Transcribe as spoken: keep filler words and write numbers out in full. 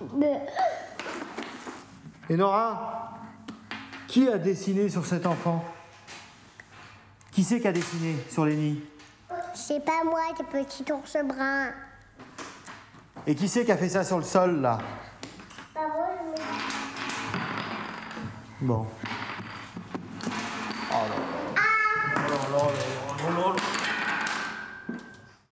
Et Nora, qui a dessiné sur cet enfant? Qui c'est qui a dessiné sur les nids? C'est pas moi, c'est petit ours brun. Et qui c'est qui a fait ça sur le sol, là? Pas moi, mais... Bon. Oh là là. Ah! Oh là là là là là là.